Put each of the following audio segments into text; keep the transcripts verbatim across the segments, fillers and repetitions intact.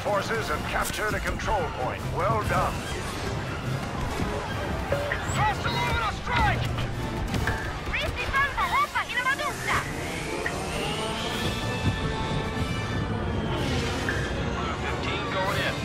forces have captured a control point. Well done. Barcelona strike! Visti tanta hoppa in Madusta! fifteen going in.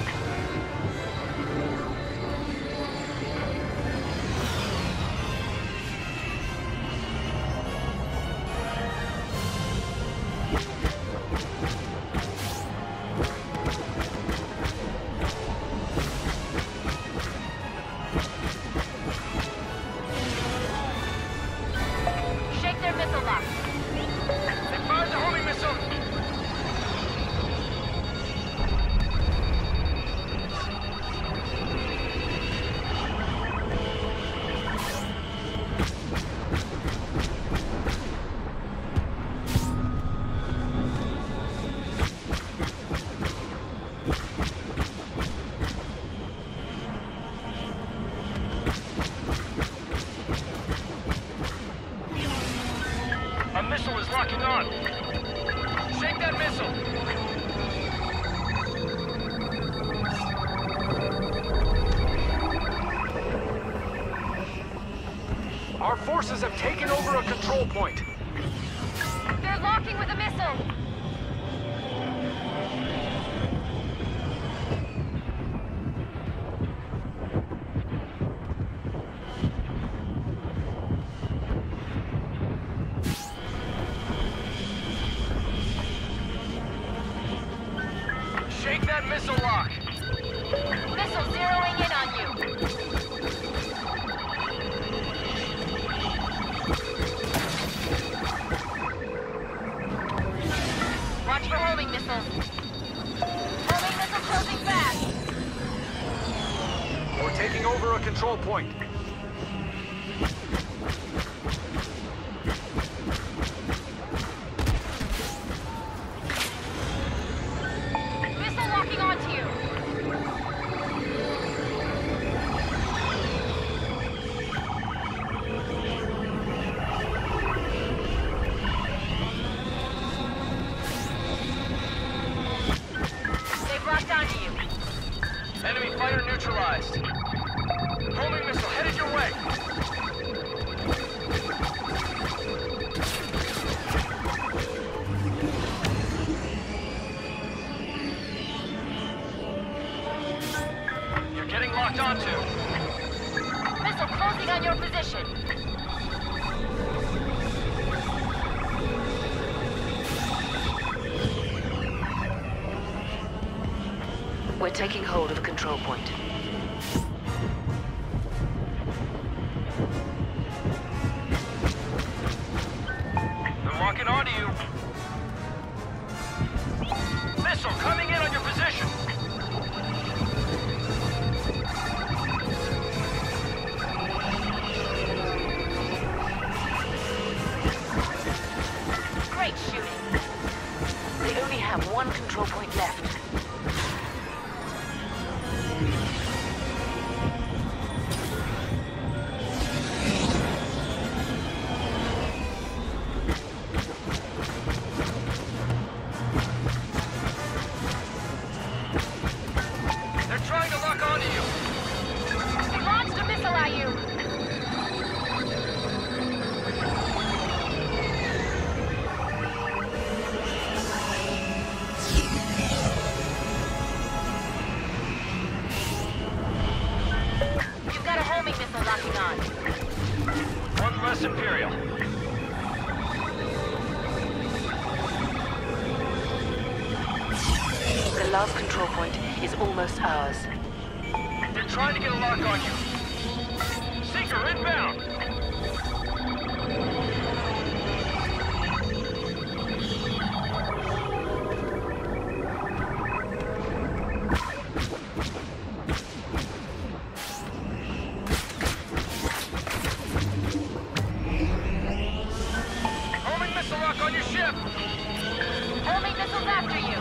A missile is locking on. Shake that missile. Our forces have taken over a control point. They're locking with a missile! Shake that missile lock. Missile zeroing in on you! Watch for homing missiles. Homing missile closing fast. We're taking over a control point. Missile locking onto you. They've locked onto you. Enemy fighter neutralized. Homing missile headed your way. You're getting locked onto. Missile closing on your position. We're taking hold of a control point. They're locking onto you. Missile coming in on your position. Great shooting. They only have one control point left. They're trying to lock onto you. They launched a missile at you. You've got a homing missile locking on. One less Imperial. The last control point is almost ours. They're trying to get a lock on you. Seeker inbound. Homing missile lock on your ship. Homing missiles after you.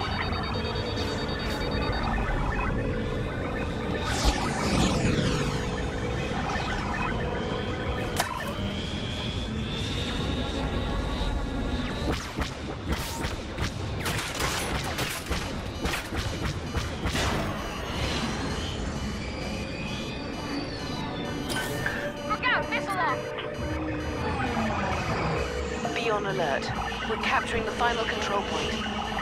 on alert. We're capturing the final control point.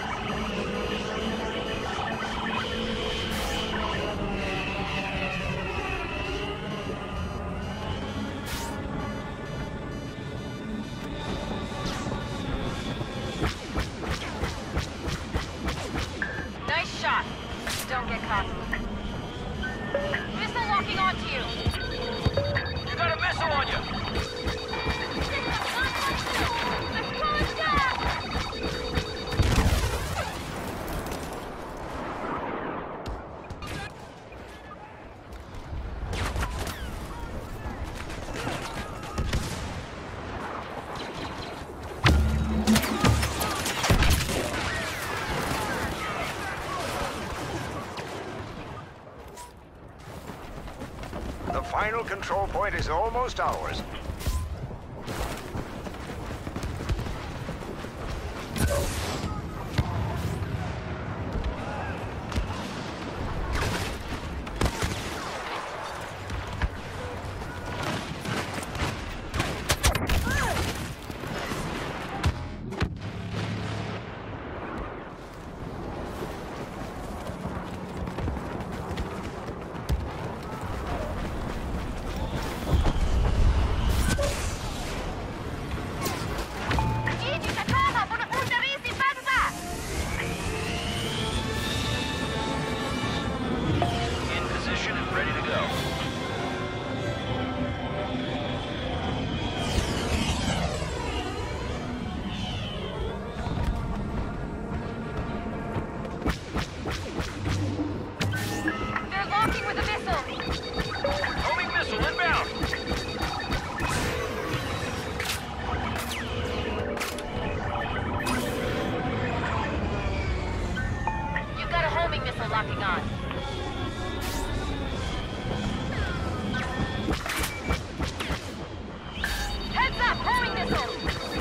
Nice shot. Don't get caught. Missile locking onto you. You got a missile on you! I'm going down! The final control point is almost ours. In position and ready to go. They're locking with a missile. Homing missile inbound! You've got a homing missile locking on. Heads up, homing missile!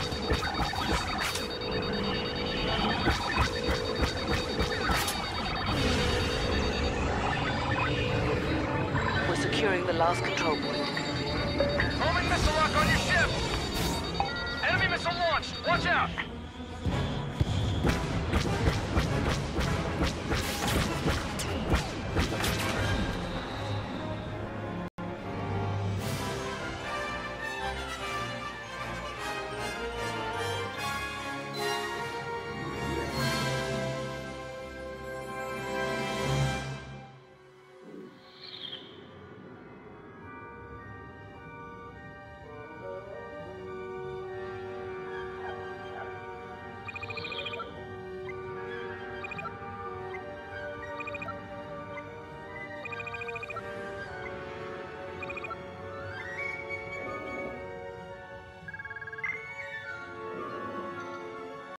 We're securing the last control point. Homing missile lock on your ship! Enemy missile launched! Watch out!